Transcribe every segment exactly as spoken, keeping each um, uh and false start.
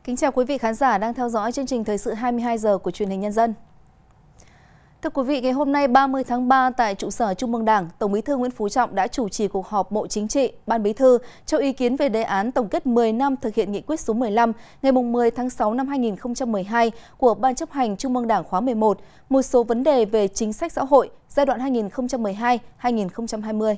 Kính chào quý vị khán giả đang theo dõi chương trình Thời sự hai mươi hai giờ của Truyền hình Nhân dân. Thưa quý vị, ngày hôm nay ba mươi tháng ba tại trụ sở Trung ương Đảng, Tổng Bí thư Nguyễn Phú Trọng đã chủ trì cuộc họp Bộ Chính trị, Ban Bí thư cho ý kiến về đề án tổng kết mười năm thực hiện nghị quyết số mười lăm ngày mười tháng sáu năm hai nghìn không trăm mười hai của Ban chấp hành Trung ương Đảng khóa mười một, một số vấn đề về chính sách xã hội giai đoạn hai nghìn không trăm mười hai đến hai nghìn không trăm hai mươi.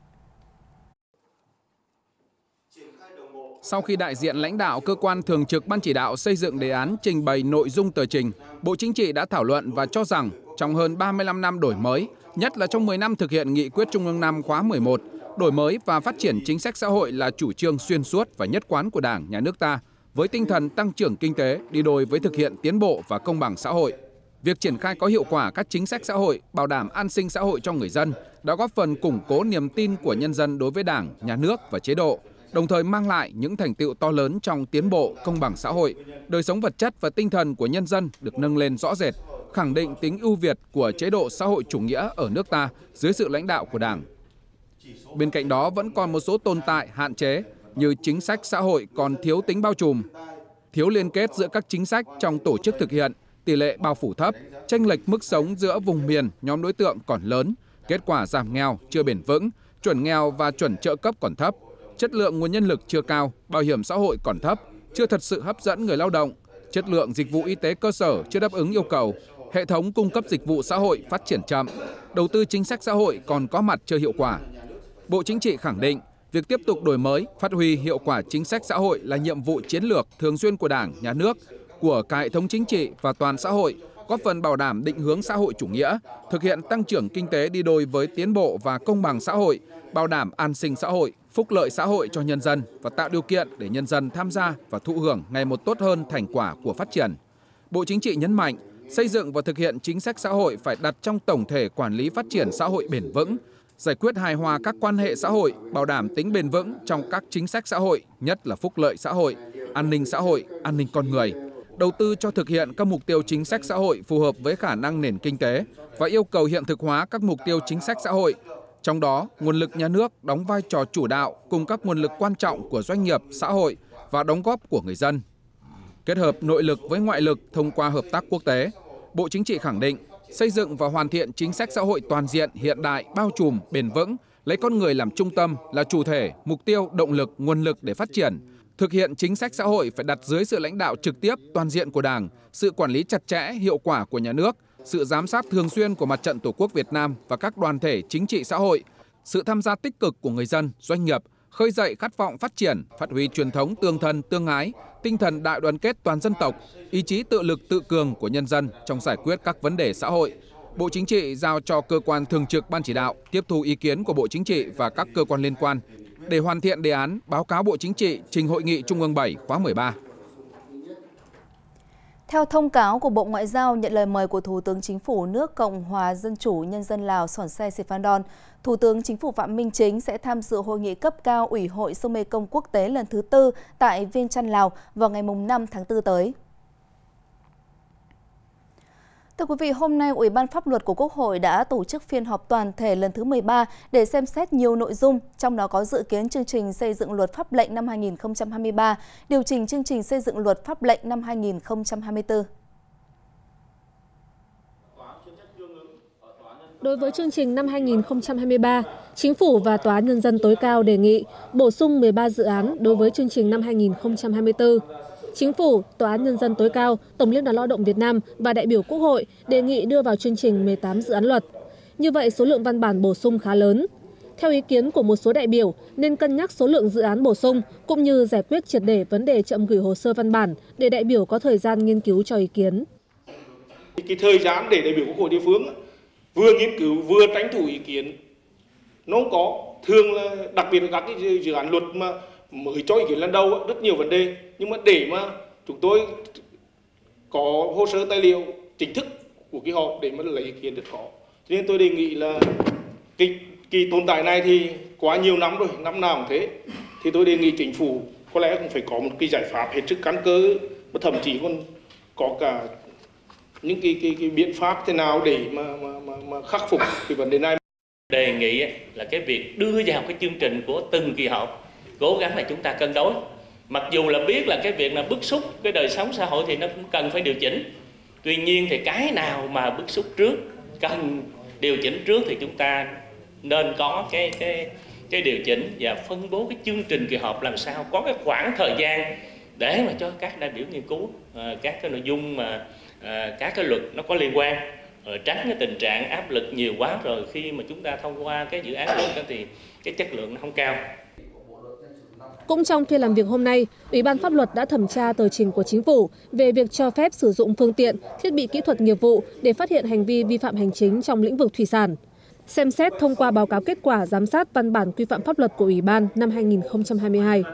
Sau khi đại diện lãnh đạo cơ quan thường trực Ban chỉ đạo xây dựng đề án trình bày nội dung tờ trình, Bộ Chính trị đã thảo luận và cho rằng trong hơn ba mươi lăm năm đổi mới, nhất là trong mười năm thực hiện nghị quyết Trung ương năm khóa mười một, đổi mới và phát triển chính sách xã hội là chủ trương xuyên suốt và nhất quán của Đảng, Nhà nước ta, với tinh thần tăng trưởng kinh tế đi đôi với thực hiện tiến bộ và công bằng xã hội. Việc triển khai có hiệu quả các chính sách xã hội, bảo đảm an sinh xã hội cho người dân đã góp phần củng cố niềm tin của nhân dân đối với Đảng, Nhà nước và chế độ, đồng thời mang lại những thành tựu to lớn trong tiến bộ, công bằng xã hội, đời sống vật chất và tinh thần của nhân dân được nâng lên rõ rệt, khẳng định tính ưu việt của chế độ xã hội chủ nghĩa ở nước ta dưới sự lãnh đạo của Đảng. Bên cạnh đó vẫn còn một số tồn tại, hạn chế như chính sách xã hội còn thiếu tính bao trùm, thiếu liên kết giữa các chính sách trong tổ chức thực hiện, tỷ lệ bao phủ thấp, chênh lệch mức sống giữa vùng miền, nhóm đối tượng còn lớn, kết quả giảm nghèo chưa bền vững, chuẩn nghèo và chuẩn trợ cấp còn thấp, chất lượng nguồn nhân lực chưa cao, bảo hiểm xã hội còn thấp, chưa thật sự hấp dẫn người lao động, chất lượng dịch vụ y tế cơ sở chưa đáp ứng yêu cầu, hệ thống cung cấp dịch vụ xã hội phát triển chậm, đầu tư chính sách xã hội còn có mặt chưa hiệu quả. Bộ Chính trị khẳng định, việc tiếp tục đổi mới, phát huy hiệu quả chính sách xã hội là nhiệm vụ chiến lược thường xuyên của Đảng, Nhà nước, của cả hệ thống chính trị và toàn xã hội, góp phần bảo đảm định hướng xã hội chủ nghĩa, thực hiện tăng trưởng kinh tế đi đôi với tiến bộ và công bằng xã hội, bảo đảm an sinh xã hội, phúc lợi xã hội cho nhân dân và tạo điều kiện để nhân dân tham gia và thụ hưởng ngày một tốt hơn thành quả của phát triển. Bộ Chính trị nhấn mạnh, xây dựng và thực hiện chính sách xã hội phải đặt trong tổng thể quản lý phát triển xã hội bền vững, giải quyết hài hòa các quan hệ xã hội, bảo đảm tính bền vững trong các chính sách xã hội, nhất là phúc lợi xã hội, an ninh xã hội, an ninh con người, đầu tư cho thực hiện các mục tiêu chính sách xã hội phù hợp với khả năng nền kinh tế và yêu cầu hiện thực hóa các mục tiêu chính sách xã hội. Trong đó, nguồn lực nhà nước đóng vai trò chủ đạo cùng các nguồn lực quan trọng của doanh nghiệp, xã hội và đóng góp của người dân. Kết hợp nội lực với ngoại lực thông qua hợp tác quốc tế, Bộ Chính trị khẳng định xây dựng và hoàn thiện chính sách xã hội toàn diện, hiện đại, bao trùm, bền vững, lấy con người làm trung tâm, là chủ thể, mục tiêu, động lực, nguồn lực để phát triển. Thực hiện chính sách xã hội phải đặt dưới sự lãnh đạo trực tiếp, toàn diện của Đảng, sự quản lý chặt chẽ, hiệu quả của nhà nước, sự giám sát thường xuyên của Mặt trận Tổ quốc Việt Nam và các đoàn thể chính trị xã hội, sự tham gia tích cực của người dân, doanh nghiệp, khơi dậy khát vọng phát triển, phát huy truyền thống tương thân tương ái, tinh thần đại đoàn kết toàn dân tộc, ý chí tự lực tự cường của nhân dân trong giải quyết các vấn đề xã hội. Bộ Chính trị giao cho cơ quan thường trực Ban chỉ đạo tiếp thu ý kiến của Bộ Chính trị và các cơ quan liên quan để hoàn thiện đề án, báo cáo Bộ Chính trị trình Hội nghị Trung ương bảy khóa mười ba. Theo thông cáo của Bộ Ngoại giao nhận lời mời của Thủ tướng Chính phủ nước Cộng hòa Dân chủ Nhân dân Lào Sòn Say Sifandon, Thủ tướng Chính phủ Phạm Minh Chính sẽ tham dự hội nghị cấp cao Ủy hội Sông Mekong quốc tế lần thứ tư tại Viêng Chăn, Lào vào ngày năm tháng tư tới. Thưa quý vị, hôm nay Ủy ban Pháp luật của Quốc hội đã tổ chức phiên họp toàn thể lần thứ mười ba để xem xét nhiều nội dung, trong đó có dự kiến chương trình xây dựng luật pháp lệnh năm hai nghìn không trăm hai mươi ba, điều chỉnh chương trình xây dựng luật pháp lệnh năm hai nghìn không trăm hai mươi tư. Đối với chương trình năm hai nghìn không trăm hai mươi ba, Chính phủ và Tòa án Nhân dân tối cao đề nghị bổ sung mười ba dự án đối với chương trình năm hai nghìn không trăm hai mươi tư. Chính phủ, Tòa án Nhân dân tối cao, Tổng Liên đoàn Lao động Việt Nam và đại biểu Quốc hội đề nghị đưa vào chương trình mười tám dự án luật. Như vậy, số lượng văn bản bổ sung khá lớn. Theo ý kiến của một số đại biểu, nên cân nhắc số lượng dự án bổ sung cũng như giải quyết triệt để vấn đề chậm gửi hồ sơ văn bản để đại biểu có thời gian nghiên cứu cho ý kiến. Cái thời gian để đại biểu Quốc hội địa phương vừa nghiên cứu vừa tranh thủ ý kiến nó không có, thường là đặc biệt là các cái dự án luật mà mới cho ý kiến lần đầu rất nhiều vấn đề, nhưng mà để mà chúng tôi có hồ sơ tài liệu chính thức của cái họp để mà lấy ý kiến rất khó. Cho nên tôi đề nghị là cái kỳ tồn tại này thì quá nhiều năm rồi, năm nào cũng thế, thì tôi đề nghị chính phủ có lẽ cũng phải có một cái giải pháp hết sức căn cơ, và thậm chí còn có cả những cái cái, cái biện pháp thế nào để mà, mà, mà, mà khắc phục cái vấn đề này. Đề nghị là cái việc đưa vào cái chương trình của từng kỳ họp cố gắng là chúng ta cân đối Mặc dù là biết là cái việc là bức xúc cái đời sống xã hội thì nó cũng cần phải điều chỉnh. Tuy nhiên thì cái nào mà bức xúc trước, cần điều chỉnh trước thì chúng ta nên có cái cái cái điều chỉnh và phân bố cái chương trình kỳ họp làm sao có cái khoảng thời gian để mà cho các đại biểu nghiên cứu uh, các cái nội dung mà uh, các cái luật nó có liên quan, rồi tránh cái tình trạng áp lực nhiều quá rồi khi mà chúng ta thông qua cái dự án luật đó thì cái chất lượng nó không cao. Cũng trong phiên làm việc hôm nay, Ủy ban Pháp luật đã thẩm tra tờ trình của Chính phủ về việc cho phép sử dụng phương tiện, thiết bị kỹ thuật nghiệp vụ để phát hiện hành vi vi phạm hành chính trong lĩnh vực thủy sản. Xem xét thông qua báo cáo kết quả giám sát văn bản quy phạm pháp luật của Ủy ban năm hai nghìn không trăm hai mươi hai.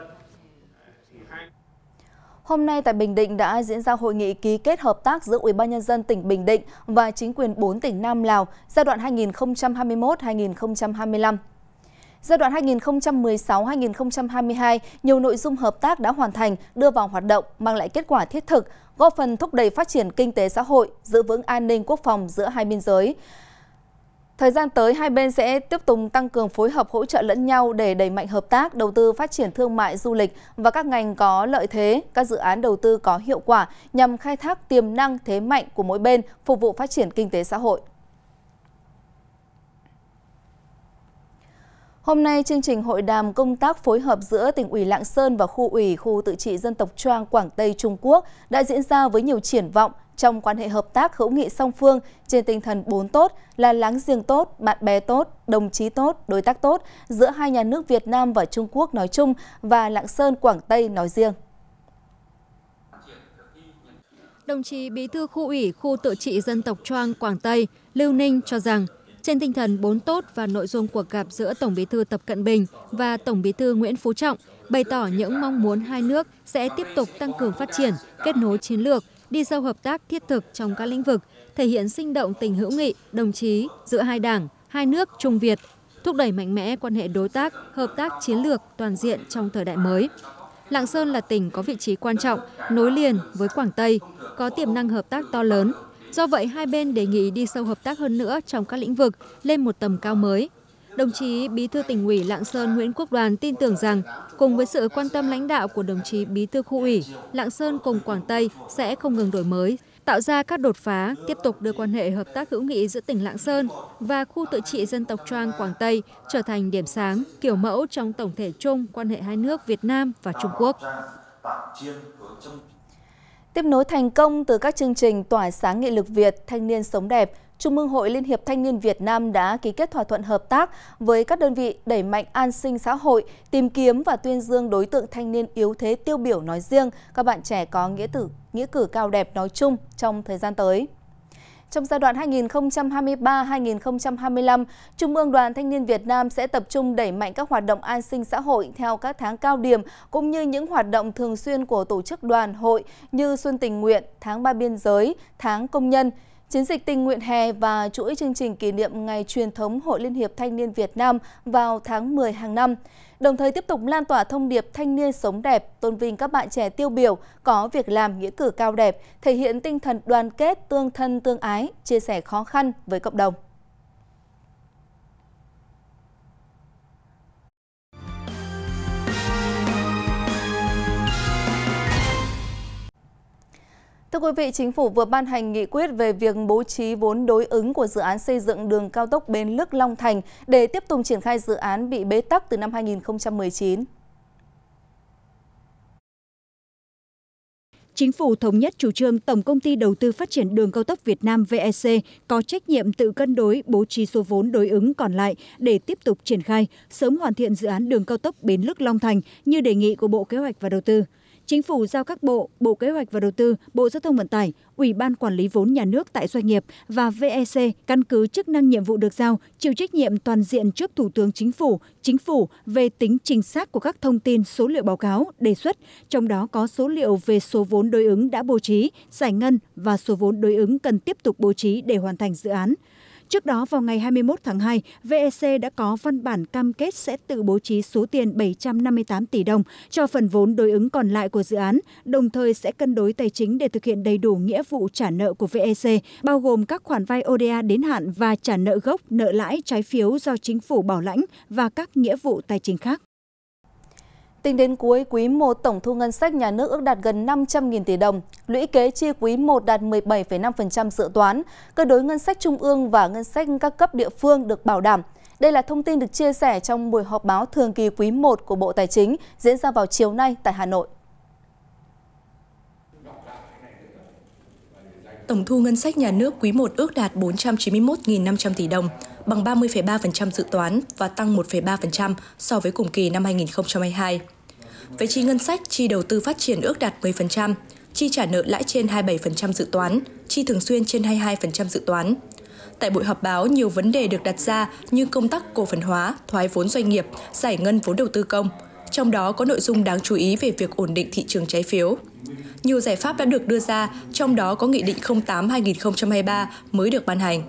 Hôm nay tại Bình Định đã diễn ra hội nghị ký kết hợp tác giữa Ủy ban Nhân dân tỉnh Bình Định và chính quyền bốn tỉnh Nam Lào giai đoạn hai nghìn không trăm hai mươi mốt đến hai nghìn không trăm hai mươi lăm. Giai đoạn hai nghìn không trăm mười sáu đến hai nghìn không trăm hai mươi hai, nhiều nội dung hợp tác đã hoàn thành, đưa vào hoạt động, mang lại kết quả thiết thực, góp phần thúc đẩy phát triển kinh tế xã hội, giữ vững an ninh quốc phòng giữa hai biên giới. Thời gian tới, hai bên sẽ tiếp tục tăng cường phối hợp hỗ trợ lẫn nhau để đẩy mạnh hợp tác, đầu tư phát triển thương mại, du lịch và các ngành có lợi thế, các dự án đầu tư có hiệu quả nhằm khai thác tiềm năng thế mạnh của mỗi bên, phục vụ phát triển kinh tế xã hội. Hôm nay, chương trình hội đàm công tác phối hợp giữa tỉnh ủy Lạng Sơn và khu ủy khu tự trị dân tộc Choang Quảng Tây Trung Quốc đã diễn ra với nhiều triển vọng trong quan hệ hợp tác hữu nghị song phương trên tinh thần bốn tốt là láng giềng tốt, bạn bè tốt, đồng chí tốt, đối tác tốt giữa hai nhà nước Việt Nam và Trung Quốc nói chung và Lạng Sơn Quảng Tây nói riêng. Đồng chí Bí thư khu ủy khu tự trị dân tộc Choang Quảng Tây Lưu Ninh cho rằng trên tinh thần bốn tốt và nội dung cuộc gặp giữa Tổng Bí thư Tập Cận Bình và Tổng Bí thư Nguyễn Phú Trọng bày tỏ những mong muốn hai nước sẽ tiếp tục tăng cường phát triển, kết nối chiến lược, đi sâu hợp tác thiết thực trong các lĩnh vực, thể hiện sinh động tình hữu nghị, đồng chí giữa hai đảng, hai nước Trung Việt, thúc đẩy mạnh mẽ quan hệ đối tác, hợp tác chiến lược toàn diện trong thời đại mới. Lạng Sơn là tỉnh có vị trí quan trọng, nối liền với Quảng Tây, có tiềm năng hợp tác to lớn. Do vậy, hai bên đề nghị đi sâu hợp tác hơn nữa trong các lĩnh vực lên một tầm cao mới. Đồng chí Bí thư Tỉnh ủy Lạng Sơn Nguyễn Quốc Đoàn tin tưởng rằng, cùng với sự quan tâm lãnh đạo của đồng chí Bí thư khu ủy, Lạng Sơn cùng Quảng Tây sẽ không ngừng đổi mới, tạo ra các đột phá, tiếp tục đưa quan hệ hợp tác hữu nghị giữa tỉnh Lạng Sơn và khu tự trị dân tộc Choang Quảng Tây trở thành điểm sáng, kiểu mẫu trong tổng thể chung quan hệ hai nước Việt Nam và Trung Quốc. Tiếp nối thành công từ các chương trình tỏa sáng nghị lực Việt, thanh niên sống đẹp, Trung ương Hội Liên hiệp Thanh niên Việt Nam đã ký kết thỏa thuận hợp tác với các đơn vị đẩy mạnh an sinh xã hội, tìm kiếm và tuyên dương đối tượng thanh niên yếu thế tiêu biểu nói riêng, các bạn trẻ có nghĩa tử, nghĩa cử cao đẹp nói chung trong thời gian tới. Trong giai đoạn hai nghìn không trăm hai mươi ba đến hai nghìn không trăm hai mươi lăm, Trung ương Đoàn Thanh niên Việt Nam sẽ tập trung đẩy mạnh các hoạt động an sinh xã hội theo các tháng cao điểm, cũng như những hoạt động thường xuyên của tổ chức đoàn hội như Xuân Tình Nguyện, Tháng Ba Biên Giới, Tháng Công nhân, Chiến dịch tình nguyện hè và chuỗi chương trình kỷ niệm Ngày truyền thống Hội Liên hiệp Thanh niên Việt Nam vào tháng mười hàng năm. Đồng thời tiếp tục lan tỏa thông điệp thanh niên sống đẹp, tôn vinh các bạn trẻ tiêu biểu, có việc làm nghĩa cử cao đẹp, thể hiện tinh thần đoàn kết, tương thân tương ái, chia sẻ khó khăn với cộng đồng. Thưa quý vị, Chính phủ vừa ban hành nghị quyết về việc bố trí vốn đối ứng của dự án xây dựng đường cao tốc Bến Lức - Long Thành để tiếp tục triển khai dự án bị bế tắc từ năm hai nghìn không trăm mười chín. Chính phủ thống nhất chủ trương Tổng Công ty Đầu tư Phát triển Đường cao tốc Việt Nam vê e xê có trách nhiệm tự cân đối bố trí số vốn đối ứng còn lại để tiếp tục triển khai, sớm hoàn thiện dự án đường cao tốc Bến Lức - Long Thành như đề nghị của Bộ Kế hoạch và Đầu tư. Chính phủ giao các bộ, Bộ Kế hoạch và Đầu tư, Bộ Giao thông Vận tải, Ủy ban Quản lý vốn nhà nước tại doanh nghiệp và vê e xê căn cứ chức năng nhiệm vụ được giao, chịu trách nhiệm toàn diện trước Thủ tướng Chính phủ, Chính phủ về tính chính xác của các thông tin số liệu báo cáo, đề xuất, trong đó có số liệu về số vốn đối ứng đã bố trí, giải ngân và số vốn đối ứng cần tiếp tục bố trí để hoàn thành dự án. Trước đó, vào ngày hai mươi mốt tháng hai, vê e xê đã có văn bản cam kết sẽ tự bố trí số tiền bảy trăm năm mươi tám tỷ đồng cho phần vốn đối ứng còn lại của dự án, đồng thời sẽ cân đối tài chính để thực hiện đầy đủ nghĩa vụ trả nợ của vê e xê, bao gồm các khoản vay ô đê a đến hạn và trả nợ gốc, nợ lãi, trái phiếu do chính phủ bảo lãnh và các nghĩa vụ tài chính khác. Tính đến cuối quý một, tổng thu ngân sách nhà nước ước đạt gần năm trăm nghìn tỷ đồng, lũy kế chi quý một đạt mười bảy phẩy năm phần trăm dự toán, cân đối ngân sách trung ương và ngân sách các cấp địa phương được bảo đảm. Đây là thông tin được chia sẻ trong buổi họp báo thường kỳ quý một của Bộ Tài chính diễn ra vào chiều nay tại Hà Nội. Tổng thu ngân sách nhà nước quý một ước đạt bốn trăm chín mươi mốt nghìn năm trăm tỷ đồng, bằng ba mươi phẩy ba phần trăm dự toán và tăng một phẩy ba phần trăm so với cùng kỳ năm hai nghìn không trăm hai mươi hai. Về chi ngân sách, chi đầu tư phát triển ước đạt mười phần trăm, chi trả nợ lãi trên hai mươi bảy phần trăm dự toán, chi thường xuyên trên hai mươi hai phần trăm dự toán. Tại buổi họp báo, nhiều vấn đề được đặt ra như công tác cổ phần hóa, thoái vốn doanh nghiệp, giải ngân vốn đầu tư công. Trong đó có nội dung đáng chú ý về việc ổn định thị trường trái phiếu. Nhiều giải pháp đã được đưa ra, trong đó có Nghị định không tám trên hai nghìn không trăm hai mươi ba mới được ban hành.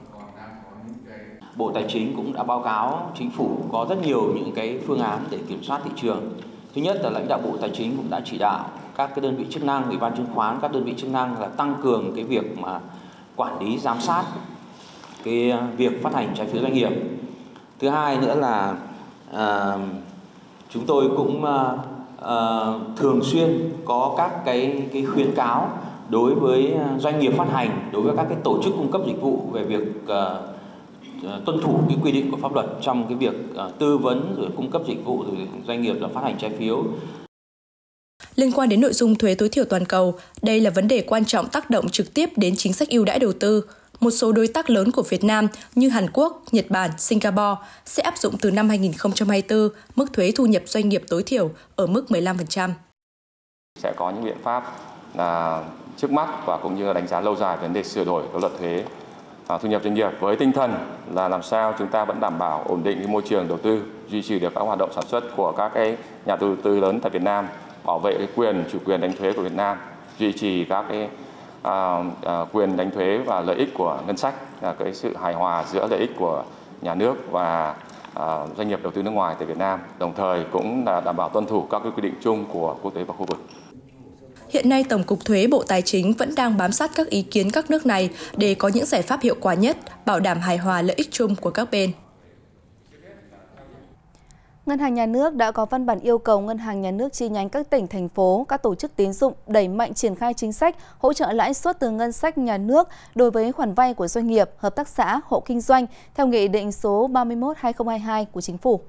Bộ Tài chính cũng đã báo cáo Chính phủ có rất nhiều những cái phương án để kiểm soát thị trường. Thứ nhất là lãnh đạo Bộ Tài chính cũng đã chỉ đạo các cái đơn vị chức năng, Ủy ban chứng khoán, các đơn vị chức năng là tăng cường cái việc mà quản lý giám sát cái việc phát hành trái phiếu doanh nghiệp. Thứ hai nữa là à, chúng tôi cũng à, à, thường xuyên có các cái cái khuyến cáo đối với doanh nghiệp phát hành, đối với các cái tổ chức cung cấp dịch vụ về việc à, tuân thủ cái quy định của pháp luật trong cái việc uh, tư vấn rồi cung cấp dịch vụ rồi doanh nghiệp là phát hành trái phiếu. Liên quan đến nội dung thuế tối thiểu toàn cầu, đây là vấn đề quan trọng tác động trực tiếp đến chính sách ưu đãi đầu tư. Một số đối tác lớn của Việt Nam như Hàn Quốc, Nhật Bản, Singapore sẽ áp dụng từ năm hai nghìn không trăm hai mươi tư mức thuế thu nhập doanh nghiệp tối thiểu ở mức mười lăm phần trăm. Sẽ có những biện pháp là trước mắt và cũng như đánh giá lâu dài vấn đề sửa đổi các luật thuế thu nhập doanh nghiệp với tinh thần là làm sao chúng ta vẫn đảm bảo ổn định cái môi trường đầu tư, duy trì được các hoạt động sản xuất của các cái nhà đầu tư lớn tại Việt Nam, bảo vệ cái quyền chủ quyền đánh thuế của Việt Nam, duy trì các cái à, à, quyền đánh thuế và lợi ích của ngân sách, là cái sự hài hòa giữa lợi ích của nhà nước và à, doanh nghiệp đầu tư nước ngoài tại Việt Nam, đồng thời cũng là đảm bảo tuân thủ các cái quy định chung của quốc tế và khu vực. Hiện nay, Tổng cục Thuế Bộ Tài chính vẫn đang bám sát các ý kiến các nước này để có những giải pháp hiệu quả nhất, bảo đảm hài hòa lợi ích chung của các bên. Ngân hàng Nhà nước đã có văn bản yêu cầu Ngân hàng Nhà nước chi nhánh các tỉnh, thành phố, các tổ chức tín dụng đẩy mạnh triển khai chính sách hỗ trợ lãi suất từ ngân sách nhà nước đối với khoản vay của doanh nghiệp, hợp tác xã, hộ kinh doanh theo Nghị định số ba mươi mốt trên hai nghìn không trăm hai mươi hai của Chính phủ.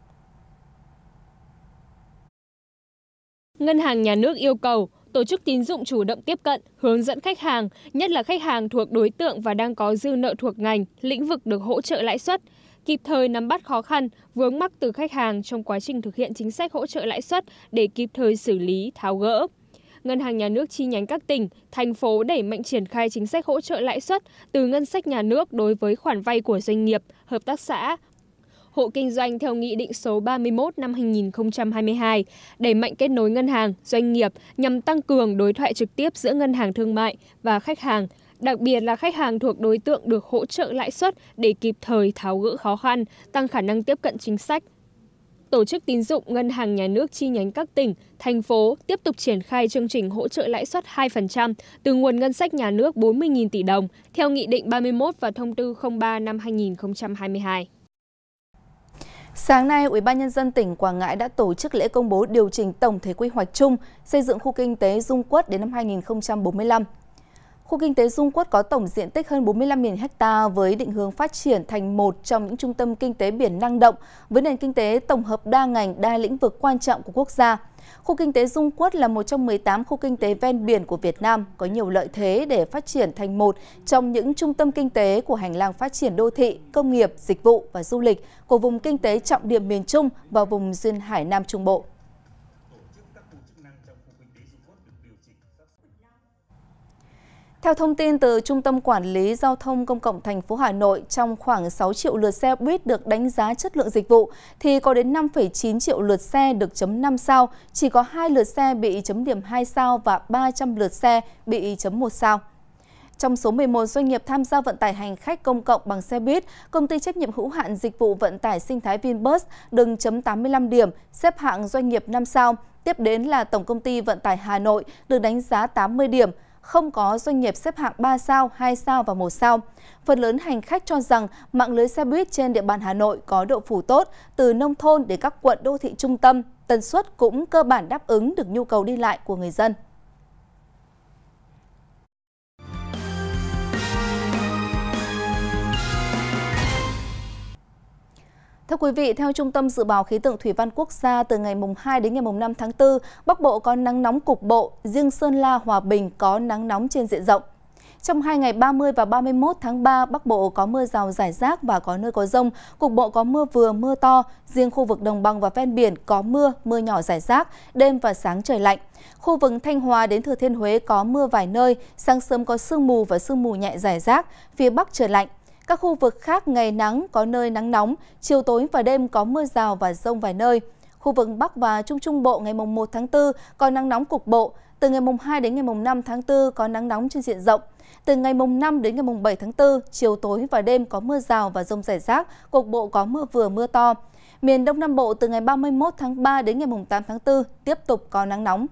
Ngân hàng Nhà nước yêu cầu tổ chức tín dụng chủ động tiếp cận, hướng dẫn khách hàng, nhất là khách hàng thuộc đối tượng và đang có dư nợ thuộc ngành, lĩnh vực được hỗ trợ lãi suất, kịp thời nắm bắt khó khăn, vướng mắc từ khách hàng trong quá trình thực hiện chính sách hỗ trợ lãi suất để kịp thời xử lý, tháo gỡ. Ngân hàng Nhà nước chi nhánh các tỉnh, thành phố đẩy mạnh triển khai chính sách hỗ trợ lãi suất từ ngân sách nhà nước đối với khoản vay của doanh nghiệp, hợp tác xã, hộ kinh doanh theo Nghị định số ba mươi mốt năm hai nghìn không trăm hai mươi hai, đẩy mạnh kết nối ngân hàng, doanh nghiệp nhằm tăng cường đối thoại trực tiếp giữa ngân hàng thương mại và khách hàng, đặc biệt là khách hàng thuộc đối tượng được hỗ trợ lãi suất để kịp thời tháo gỡ khó khăn, tăng khả năng tiếp cận chính sách. Tổ chức tín dụng Ngân hàng Nhà nước chi nhánh các tỉnh, thành phố tiếp tục triển khai chương trình hỗ trợ lãi suất hai phần trăm từ nguồn ngân sách nhà nước bốn mươi nghìn tỷ đồng theo Nghị định ba mươi mốt và Thông tư không ba năm hai nghìn không trăm hai mươi hai. Sáng nay, Ủy ban Nhân dân tỉnh Quảng Ngãi đã tổ chức lễ công bố điều chỉnh tổng thể quy hoạch chung xây dựng khu kinh tế Dung Quất đến năm hai nghìn không trăm bốn mươi lăm. Khu kinh tế Dung Quất có tổng diện tích hơn bốn mươi lăm nghìn ha với định hướng phát triển thành một trong những trung tâm kinh tế biển năng động với nền kinh tế tổng hợp đa ngành, đa lĩnh vực quan trọng của quốc gia. Khu kinh tế Dung Quất là một trong mười tám khu kinh tế ven biển của Việt Nam, có nhiều lợi thế để phát triển thành một trong những trung tâm kinh tế của hành lang phát triển đô thị, công nghiệp, dịch vụ và du lịch của vùng kinh tế trọng điểm miền Trung và vùng duyên hải Nam Trung Bộ. Theo thông tin từ Trung tâm Quản lý Giao thông Công cộng thành phố Hà Nội, trong khoảng sáu triệu lượt xe buýt được đánh giá chất lượng dịch vụ, thì có đến năm phẩy chín triệu lượt xe được chấm năm sao, chỉ có hai lượt xe bị chấm điểm hai sao và ba trăm lượt xe bị chấm một sao. Trong số mười một doanh nghiệp tham gia vận tải hành khách công cộng bằng xe buýt, Công ty trách nhiệm hữu hạn dịch vụ vận tải sinh thái Vinbus được chấm tám mươi lăm điểm, xếp hạng doanh nghiệp năm sao. Tiếp đến là Tổng công ty Vận tải Hà Nội được đánh giá tám mươi điểm. Không có doanh nghiệp xếp hạng ba sao, hai sao và một sao. Phần lớn hành khách cho rằng mạng lưới xe buýt trên địa bàn Hà Nội có độ phủ tốt từ nông thôn đến các quận đô thị trung tâm, tần suất cũng cơ bản đáp ứng được nhu cầu đi lại của người dân. Thưa quý vị, theo Trung tâm Dự báo Khí tượng Thủy văn Quốc gia, từ ngày mùng hai đến ngày mùng năm tháng tư, Bắc Bộ có nắng nóng cục bộ, riêng Sơn La, Hòa Bình có nắng nóng trên diện rộng. Trong hai ngày ba mươi và ba mươi mốt tháng ba, Bắc Bộ có mưa rào rải rác và có nơi có dông, cục bộ có mưa vừa, mưa to. Riêng khu vực đồng bằng và ven biển có mưa, mưa nhỏ rải rác, đêm và sáng trời lạnh. Khu vực Thanh Hóa đến Thừa Thiên Huế có mưa vài nơi, sáng sớm có sương mù và sương mù nhẹ rải rác, phía Bắc trời lạnh. Các khu vực khác ngày nắng, có nơi nắng nóng, chiều tối và đêm có mưa rào và dông vài nơi. Khu vực Bắc và Trung Trung Bộ ngày mùng một tháng tư có nắng nóng cục bộ, từ ngày mùng hai đến ngày mùng năm tháng tư có nắng nóng trên diện rộng. Từ ngày mùng năm đến ngày mùng bảy tháng tư, chiều tối và đêm có mưa rào và dông rải rác, cục bộ có mưa vừa mưa to. Miền Đông Nam Bộ từ ngày ba mươi mốt tháng ba đến ngày mùng tám tháng tư tiếp tục có nắng nóng.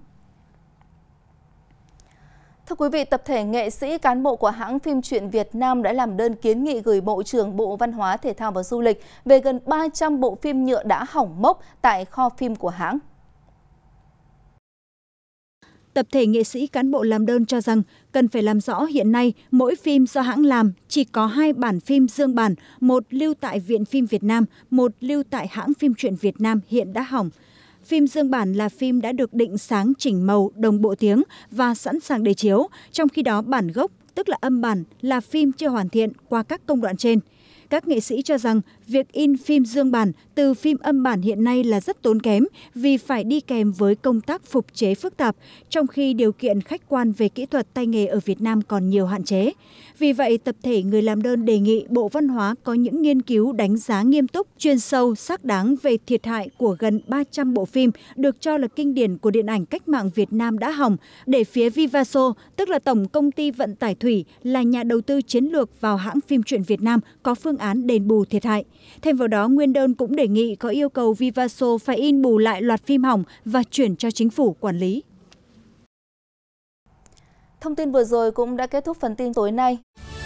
Thưa quý vị, tập thể nghệ sĩ cán bộ của hãng phim truyện Việt Nam đã làm đơn kiến nghị gửi Bộ trưởng Bộ Văn hóa, Thể thao và Du lịch về gần ba trăm bộ phim nhựa đã hỏng mốc tại kho phim của hãng. Tập thể nghệ sĩ cán bộ làm đơn cho rằng cần phải làm rõ hiện nay mỗi phim do hãng làm chỉ có hai bản phim dương bản, một lưu tại Viện Phim Việt Nam, một lưu tại hãng phim truyện Việt Nam hiện đã hỏng. Phim dương bản là phim đã được định sáng chỉnh màu, đồng bộ tiếng và sẵn sàng để chiếu, trong khi đó bản gốc, tức là âm bản, là phim chưa hoàn thiện qua các công đoạn trên. Các nghệ sĩ cho rằng việc in phim dương bản từ phim âm bản hiện nay là rất tốn kém vì phải đi kèm với công tác phục chế phức tạp, trong khi điều kiện khách quan về kỹ thuật tay nghề ở Việt Nam còn nhiều hạn chế. Vì vậy, tập thể người làm đơn đề nghị Bộ Văn hóa có những nghiên cứu đánh giá nghiêm túc, chuyên sâu, xác đáng về thiệt hại của gần ba trăm bộ phim được cho là kinh điển của điện ảnh cách mạng Việt Nam đã hỏng, để phía Vivaso, tức là Tổng Công ty Vận tải Thủy, là nhà đầu tư chiến lược vào hãng phim truyện Việt Nam, có phương án đền bù thiệt hại. Thêm vào đó, nguyên đơn cũng đề nghị có yêu cầu Vivaso phải in bù lại loạt phim hỏng và chuyển cho chính phủ quản lý. Thông tin vừa rồi cũng đã kết thúc phần tin tối nay.